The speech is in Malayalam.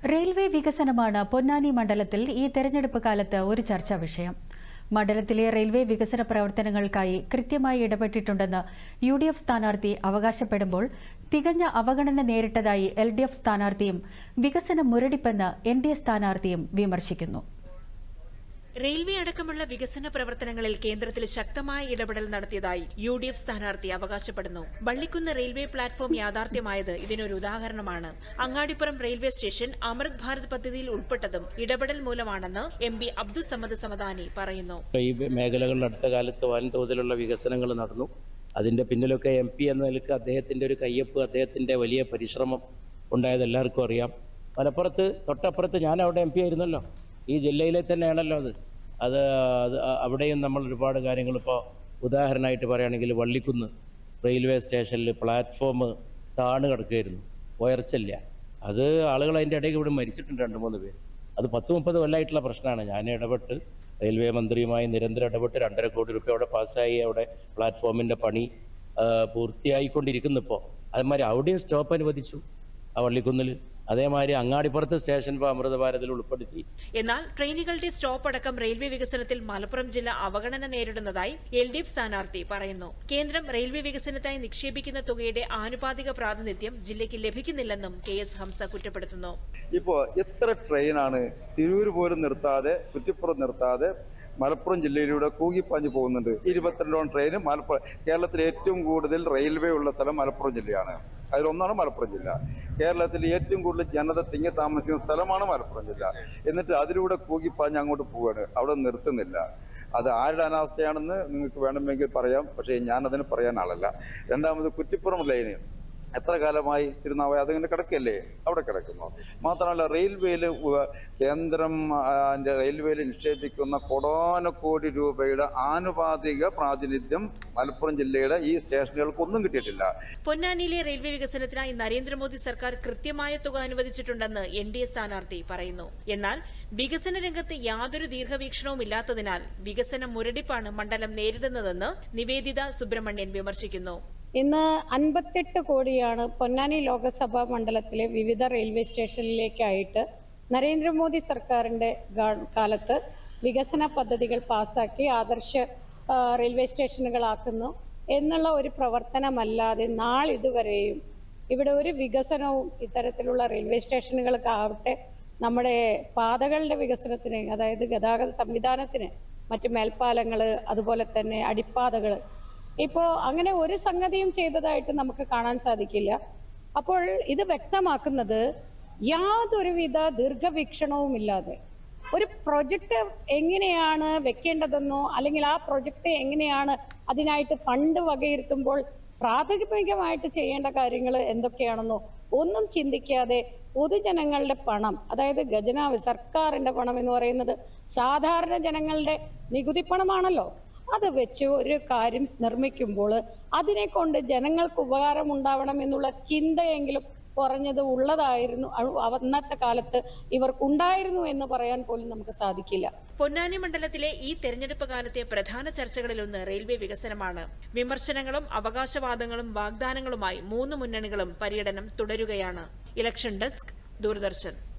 റെയിൽവേ വികസനമാണ് പൊന്നാനി മണ്ഡലത്തിൽ ഈ തെരഞ്ഞെടുപ്പ് കാലത്ത് ഒരു ചർച്ചാ വിഷയം. മണ്ഡലത്തിലെ റെയിൽവേ വികസന പ്രവർത്തനങ്ങൾക്കായി കൃത്യമായി ഇടപെട്ടിട്ടുണ്ടെന്ന് UDF സ്ഥാനാർത്ഥി അവകാശപ്പെടുമ്പോൾ തികഞ്ഞ അവഗണന നേരിട്ടതായി LDF സ്ഥാനാർത്ഥിയും വികസന മുരടിപ്പെന്ന് NDA സ്ഥാനാർത്ഥിയും വിമർശിക്കുന്നു. റെയിൽവേ അടക്കമുള്ള വികസന പ്രവർത്തനങ്ങളിൽ കേന്ദ്രത്തിൽ ശക്തമായ ഇടപെടൽ നടത്തിയതായി UDF സ്ഥാനാർത്ഥി അവകാശപ്പെടുന്നു. വള്ളിക്കുന്ന് റെയിൽവേ പ്ലാറ്റ്ഫോം യാഥാർത്ഥ്യമായത് ഇതിനൊരു ഉദാഹരണമാണ്. അങ്ങാടിപ്പുറം റെയിൽവേ സ്റ്റേഷൻ അമൃത് ഭാരത് പദ്ധതിയിൽ ഉൾപ്പെട്ടതും ഇടപെടൽ മൂലമാണെന്ന് MP അബ്ദുൾ സമദ് സമദാനി പറയുന്നു. ഈ മേഖലകളിൽ അടുത്ത കാലത്ത് വൻതോതിലുള്ള വികസനങ്ങൾ നടന്നു. അതിന്റെ പിന്നിലൊക്കെ MP എന്ന നിലയ്ക്ക് അദ്ദേഹത്തിന്റെ ഒരു കയ്യൊപ്പ്, അദ്ദേഹത്തിന്റെ വലിയ പരിശ്രമം ഉണ്ടായത് എല്ലാവർക്കും അറിയാം. മലപ്പുറത്ത് തൊട്ടപ്പുറത്ത് ഞാൻ അവിടെ MP ആയിരുന്നല്ലോ. ഈ ജില്ലയിലെ തന്നെയാണല്ലോ അത് അവിടെയും നമ്മൾ ഒരുപാട് കാര്യങ്ങൾ ഇപ്പോൾ ഉദാഹരണമായിട്ട് പറയുകയാണെങ്കിൽ വള്ളിക്കുന്ന് റെയിൽവേ സ്റ്റേഷനിൽ പ്ലാറ്റ്ഫോം താണു കിടക്കുകയായിരുന്നു, ഉയർച്ചയില്ല. അത് ആളുകൾ അതിൻ്റെ ഇടയ്ക്ക് ഇവിടെ മരിച്ചിട്ടുണ്ട് 2-3 പേര്. അത് 10-30 കൊല്ലമായിട്ടുള്ള പ്രശ്നമാണ്. ഞാൻ ഇടപെട്ട് റെയിൽവേ മന്ത്രിയുമായി നിരന്തരം ഇടപെട്ട് 2.5 കോടി രൂപ അവിടെ പാസ്സായി. അവിടെ പ്ലാറ്റ്ഫോമിൻ്റെ പണി പൂർത്തിയായിക്കൊണ്ടിരിക്കുന്നു. ഇപ്പോൾ അതേമാതിരി അവിടെയും സ്റ്റോപ്പ് അനുവദിച്ചു ആ വള്ളിക്കുന്നിൽ. അതേമാതിരി അങ്ങാടിപ്പുറത്ത് സ്റ്റേഷൻ ഇപ്പോൾ അമൃത ഭാരതിൽ ഉൾപ്പെടുത്തി. എന്നാൽ ട്രെയിനുകളുടെ സ്റ്റോപ്പ് അടക്കം റെയിൽവേ വികസനത്തിൽ മലപ്പുറം ജില്ല അവഗണന നേരിടുന്നതായി LDF സ്ഥാനാർത്ഥി പറയുന്നു. കേന്ദ്രം റെയിൽവേ വികസനത്തിനായി നിക്ഷേപിക്കുന്ന തുകയുടെ ആനുപാതിക പ്രാതിനിധ്യം ജില്ലയ്ക്ക് ലഭിക്കുന്നില്ലെന്നും KS ഹംസ കുറ്റപ്പെടുത്തുന്നു. ഇപ്പോൾ എത്ര ട്രെയിനാണ് തിരൂർ പോലും നിർത്താതെ, കുറ്റിപ്പുറം നിർത്താതെ മലപ്പുറം ജില്ലയിലൂടെ കൂകിപ്പാഞ്ഞു പോകുന്നുണ്ട്. 22 ട്രെയിൻ മലപ്പുറം. കേരളത്തിൽ ഏറ്റവും കൂടുതൽ റെയിൽവേ ഉള്ള സ്ഥലം മലപ്പുറം ജില്ലയാണ്. അതിലൊന്നാണ് മലപ്പുറം ജില്ല. കേരളത്തിൽ ഏറ്റവും കൂടുതൽ ജനത തിങ്ങി താമസിക്കുന്ന സ്ഥലമാണ് മലപ്പുറം ജില്ല. എന്നിട്ട് അതിലൂടെ കൂകിപ്പാഞ്ഞ് അങ്ങോട്ട് പോവുകയാണ്, അവിടെ നിർത്തുന്നില്ല. അത് ആരുടെ അനാസ്ഥയാണെന്ന് നിങ്ങൾക്ക് വേണമെങ്കിൽ പറയാം, പക്ഷേ ഞാനതിന് പറയാൻ ആളല്ല. രണ്ടാമത് കുറ്റിപ്പുറം ലൈന് എത്ര കാലമായി തിരുനാവായ അതിങ്ങനെ കിടക്കല്ലേ, അവിടെ കിടക്കുന്നു. മാത്രമല്ല റെയിൽവേയിൽ കേന്ദ്രം റെയിൽവേയിൽ നിക്ഷേപിക്കുന്ന കോടാനക്കോടി രൂപയുടെ ആനുപാതിക പ്രാതിനിധ്യം മലപ്പുറം ജില്ലയുടെ ഈ സ്റ്റേഷനുകൾക്കൊന്നും കിട്ടിയിട്ടില്ല. പൊന്നാനിയിലെ റെയിൽവേ വികസനത്തിനായി നരേന്ദ്രമോദി സർക്കാർ കൃത്യമായ തുക അനുവദിച്ചിട്ടുണ്ടെന്ന് NDA സ്ഥാനാർത്ഥി പറയുന്നു. എന്നാൽ വികസന രംഗത്ത് യാതൊരു ദീർഘവീക്ഷണവും ഇല്ലാത്തതിനാൽ വികസന മുരടിപ്പാണ് മണ്ഡലം നേരിടുന്നതെന്ന് നിവേദിത സുബ്രഹ്മണ്യൻ വിമർശിക്കുന്നു. ഇന്ന് 58 കോടിയാണ് പൊന്നാനി ലോക്സഭാ മണ്ഡലത്തിലെ വിവിധ റെയിൽവേ സ്റ്റേഷനിലേക്കായിട്ട് നരേന്ദ്രമോദി സർക്കാരിൻ്റെ കാലത്ത് വികസന പദ്ധതികൾ പാസാക്കി ആദർശ റെയിൽവേ സ്റ്റേഷനുകളാക്കുന്നു എന്നുള്ള ഒരു പ്രവർത്തനമല്ലാതെ നാളിതുവരെയും ഇവിടെ ഒരു വികസനവും ഇത്തരത്തിലുള്ള റെയിൽവേ സ്റ്റേഷനുകൾക്കാവട്ടെ നമ്മുടെ പാതകളുടെ വികസനത്തിന്, അതായത് ഗതാഗത സംവിധാനത്തിന്, മറ്റ് മേൽപ്പാലങ്ങൾ, അതുപോലെ തന്നെ അടിപ്പാതകൾ, ഇപ്പോൾ അങ്ങനെ ഒരു സംഗതിയും ചെയ്തതായിട്ട് നമുക്ക് കാണാൻ സാധിക്കില്ല. അപ്പോൾ ഇത് വ്യക്തമാക്കുന്നത് യാതൊരുവിധ ദീർഘവീക്ഷണവുമില്ലാതെ ഒരു പ്രൊജക്റ്റ് എങ്ങനെയാണ് വെക്കേണ്ടതെന്നോ അല്ലെങ്കിൽ ആ പ്രൊജക്റ്റ് എങ്ങനെയാണ് അതിനായിട്ട് ഫണ്ട് വകയിരുത്തുമ്പോൾ പ്രാഥമികമായിട്ട് ചെയ്യേണ്ട കാര്യങ്ങൾ എന്തൊക്കെയാണെന്നോ ഒന്നും ചിന്തിക്കാതെ പൊതുജനങ്ങളുടെ പണം, അതായത് ഖജനാവ്, സർക്കാരിൻ്റെ പണം എന്ന് പറയുന്നത് സാധാരണ ജനങ്ങളുടെ നികുതി പണമാണല്ലോ, അത് വെച്ച് ഒരു കാര്യം നിർമ്മിക്കുമ്പോൾ അതിനെ കൊണ്ട് ജനങ്ങൾക്ക് ഉപകാരം ഉണ്ടാവണം എന്നുള്ള ചിന്തയെങ്കിലും കുറഞ്ഞത് ഉള്ളതായിരുന്നു അന്നത്തെ കാലത്ത് ഇവർക്കുണ്ടായിരുന്നു എന്ന് പറയാൻ പോലും നമുക്ക് സാധിക്കില്ല. പൊന്നാനി മണ്ഡലത്തിലെ ഈ തെരഞ്ഞെടുപ്പ് കാലത്തെ പ്രധാന ചർച്ചകളിലൊന്ന് റെയിൽവേ വികസനമാണ്. വിമർശനങ്ങളും അവകാശവാദങ്ങളും വാഗ്ദാനങ്ങളുമായി 3 മുന്നണികളും പര്യടനം തുടരുകയാണ്. Election desk, Doordarshan.